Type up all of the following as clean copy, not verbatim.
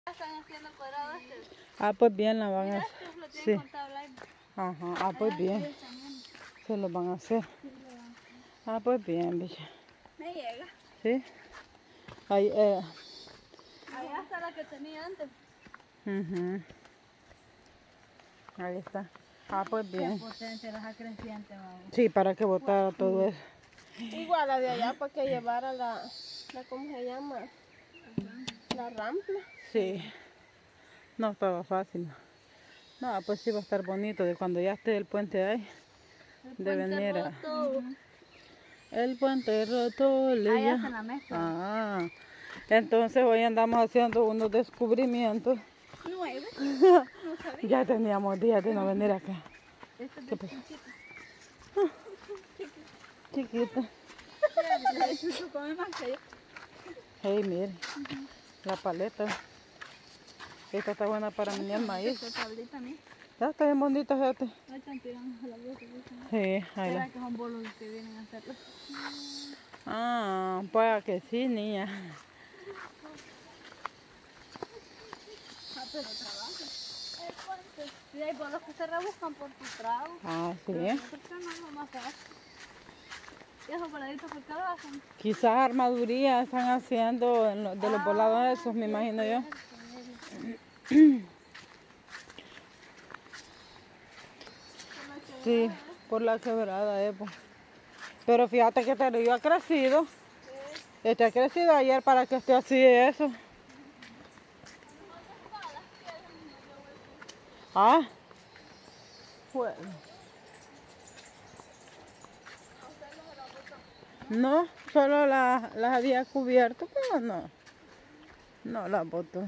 Están haciendo el cuadrado este. Ah, pues bien, la van a Mira, hacer. lo tienen Sí. contado live. Ajá, ah, pues bien. Se lo van a hacer. Ah, pues bien, bicha. Me llega. Sí. Ahí, Allá está la que tenía antes. Ahí está. Ah, pues bien. Qué potente, las creciente, vamos. Sí, para que botara todo eso. Igual la de allá para que llevara la ¿cómo se llama? La rampla. Sí. No estaba fácil. No, pues sí va a estar bonito de cuando ya esté el puente ahí. De venir a... El puente roto. Ahí hacen la mezcla. Ah, entonces hoy andamos haciendo unos descubrimientos. Nueve. No sabía. Ya teníamos días de no venir acá. Este es ¿Qué de pasa? chiquito. Chiquita. Eso come más que yo. Hey, mire. La paleta. Esta está buena para menear maíz. Esta tablita, ¿no? Ya está bien bonita, fíjate. Ahí están tirando la bolsa. Sí, ahí Será la... que son bolos los que vienen a hacerlo. Ah, pues que sí, niña. Ah, pero trabajan. El puente. Y hay bolos que se rebuscan por tu trago. Ah, sí. ¿Por qué no lo más fácil? ¿Y esos voladitos por qué lo hacen? Quizás armaduría están haciendo de los volados esos, me imagino yo. Sí, por la quebrada, pues. Pero fíjate que este río ha crecido. Este ha crecido ayer para que esté así eso. Ah, bueno. No, solo las había cubierto, pero no las botó.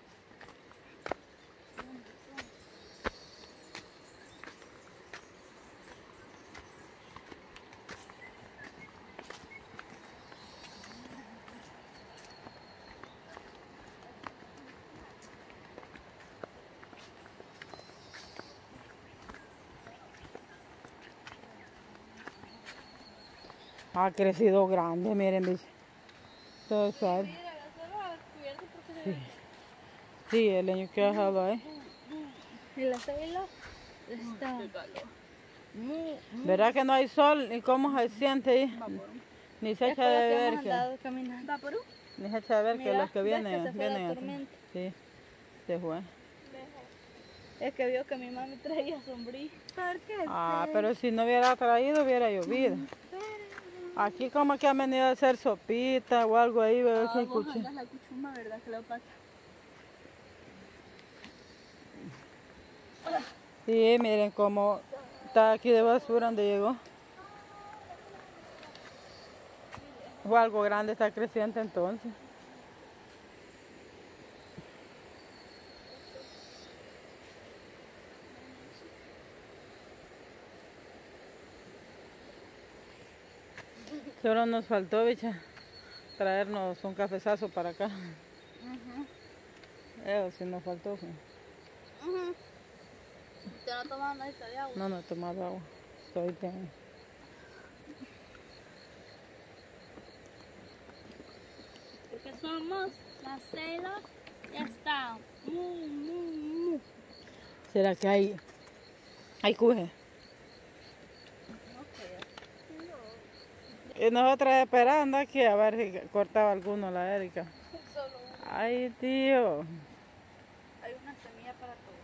Ha crecido grande, miren, bicho. Todo suave. Sí. Sí, el leño que ha dejado ahí. Y la célula está... ¿Verdad que no hay sol? ¿Y cómo se siente ahí? Ni se echa de ver que... ¿Vaporú? Ni se echa de ver que Mira, los que ves que vienen... se fue la vienen tormenta. sí, se fue. Es que vio que mi mami traía sombrilla. ¿Por qué? Ah, pero si no hubiera traído, hubiera llovido. Aquí como que han venido a hacer sopita o algo ahí, ¿verdad? Ah, vos andas la cuchuma, ¿verdad? Que lo pasa. Sí, miren cómo está aquí de basura donde llegó. O algo grande está creciente entonces. Solo nos faltó, bicha, traernos un cafezazo para acá. Eso sí nos faltó. Sí. ¿Usted no tomaba nada de agua? No he tomado agua. Estoy bien. Porque somos la célula ya está. ¿Será que hay cuje? Y nosotras esperando aquí a ver si cortaba alguno la Erika. Ay, tío. Hay una semilla para todo.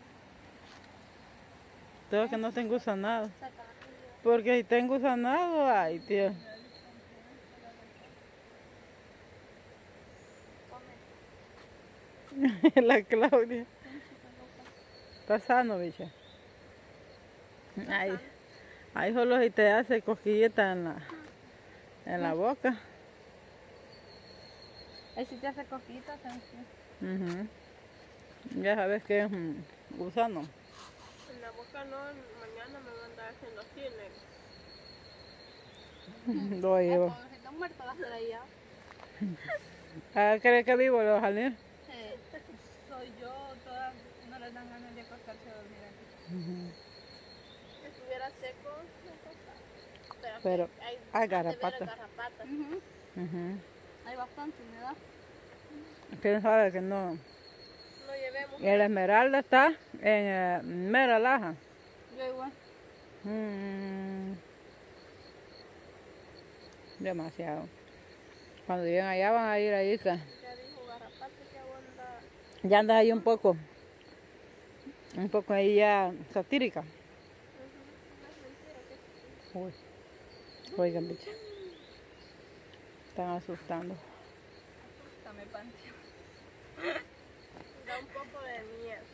Todo que no tengo sanado. Porque si tengo sanado, ay, tío. La Claudia. Está sano, bicha. Ahí solo si te hace cosquillita en la boca. Ahí si te hace cosquillitas, Ya sabes que es un gusano. En la boca no, mañana me van a andar haciendo así, negro. Lo llevo. Si está muerto va a estar ahí ya. ¿Cree que vivo los jardines? Soy yo, todas no les dan ganas de acostarse a dormir aquí. Si estuviera seco, no. Pero hay garrapatas. garrapatas. Hay bastante humedad. ¿Quién sabe que no? No El Esmeralda está en Mera Laja. Yo igual. Demasiado. Cuando lleguen allá van a ir ahí. Ya dijo Garrapata que aguanta. Ya andas ahí un poco ahí ya satírica. Uy, oigan, bicha. Están asustando. Dame panteón. Da un poco de miedo.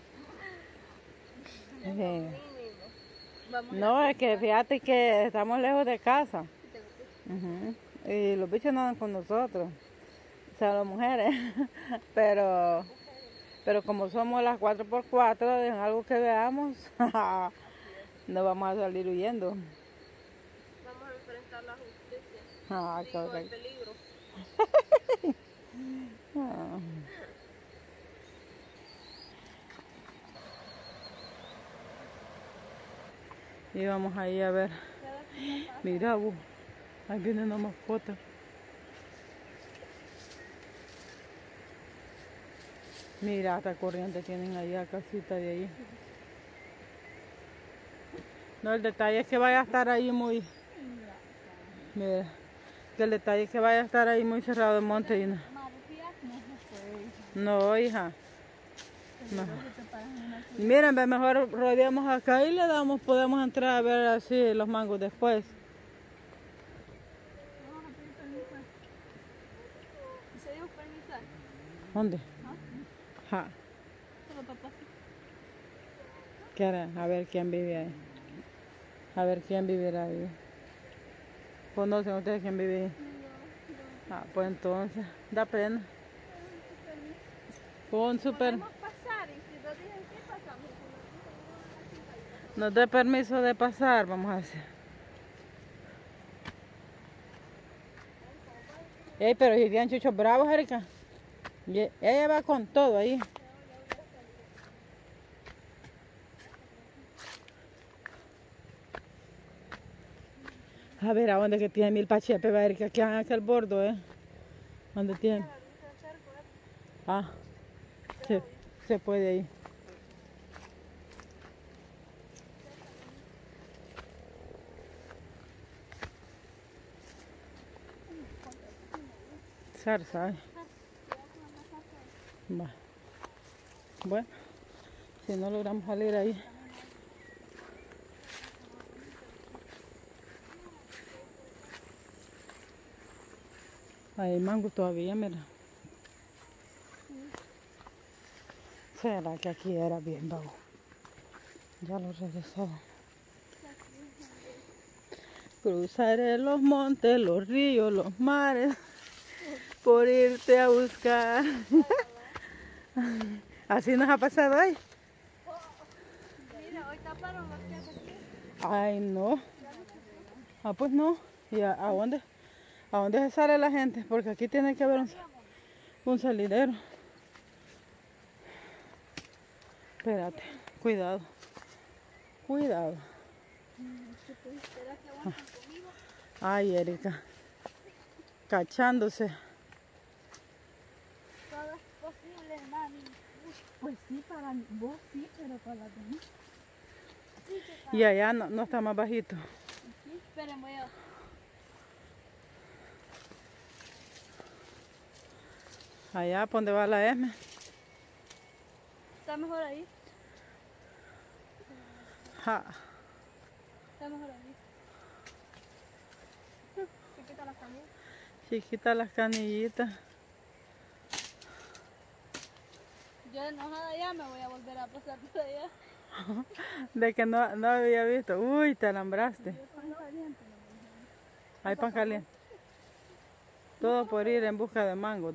Eh, Mínimo. Vamos No, es que fíjate que estamos lejos de casa. te gusta. Ujú. Y los bichos no andan con nosotros. O sea, las mujeres. pero como somos las 4x4, en algo que veamos, no vamos a salir huyendo. Vamos a enfrentar la justicia. Ah, Digo, el correcto. peligro. Ah. Y vamos ahí a ver. Mira, ahí viene una mascota. Mira, hasta corriente tienen allá, casita de ahí. No, el detalle es que vaya a estar ahí muy... Mira, que el detalle es que vaya a estar ahí muy cerrado el monte. Y no. No, hija. No. Miren, mejor rodeamos acá y le damos, podemos entrar a ver así los mangos después. ¿Se dio permiso? ¿Dónde? Ja. Solo papá. ¿Qué hará? A ver quién vive ahí. A ver quién vivirá ahí. ¿Conocen ustedes quién vive ahí? Ah, pues entonces, da pena. Con super... Podemos pasar y si nos dicen qué pasamos. Nos dé permiso de pasar, vamos a hacer. Ey, pero si tienen chuchos bravos, Erika. Ella va con todo ahí. A ver, ¿a dónde que tiene 1000 pachepe, va Erika? Aquí en aquel bordo, ¿Dónde tiene? Ah, se puede ir. Zarza, Va. Bueno, si no logramos salir ahí. Hay mango todavía, mira. ¿Será que aquí era bien vago? Ya lo regresó. Cruzaré los montes, los ríos, los mares, por irte a buscar. Así nos ha pasado hoy. Mira, hoy taparon los pies aquí. Ay, no. Ah, pues no. ¿Y a dónde? ¿A dónde se sale la gente? Porque aquí tiene que haber un salidero. Espérate, cuidado. Cuidado. Ay, Erika. Cachándose. Todo es posible, mami. Pues sí, para vos sí, pero para las demás. Y allá no está más bajito. Sí, esperen, voy a... Allá, ¿por dónde va la M? Está mejor ahí. Ja. Está mejor ahí. Chiquita la camisa. Chiquitas las canillitas. Yo enojada ya me voy a volver a pasar por allá. De que no había visto. Uy, te alambraste. Pan caliente. Hay pan caliente. Todo por ir en busca de mangos.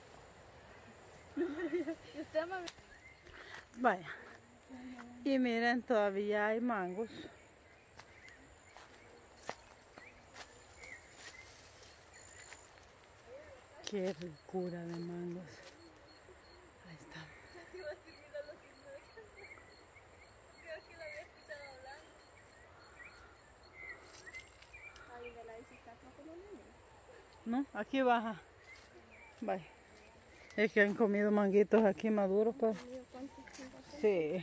¿Y usted, mami? Vaya. Y miren, todavía hay mangos. Qué ricura de mangos. Ahí está. Creo que lo había escuchado hablando. Ahí de la bici está como niño. ¿No? Aquí baja. Vaya. Es que han comido manguitos aquí maduros, pues. Amigo, ¿cuánto? Sí.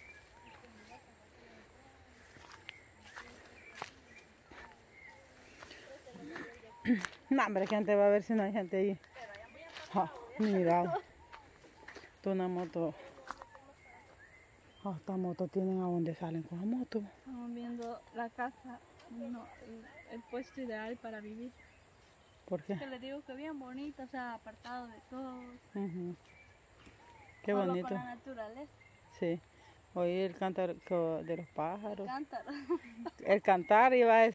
No, hombre, gente va a ver si no hay gente ahí. Ah, mira. Tú una moto. Esta moto tienen a dónde salen con la moto. Estamos viendo la casa, no, el puesto ideal para vivir. ¿Por qué? Que les digo que bien bonito, o sea, apartado de todo. Ujú. Qué Solo bonito. con la naturaleza. Sí. Oír el cantar de los pájaros. Cántaro. El cantar iba a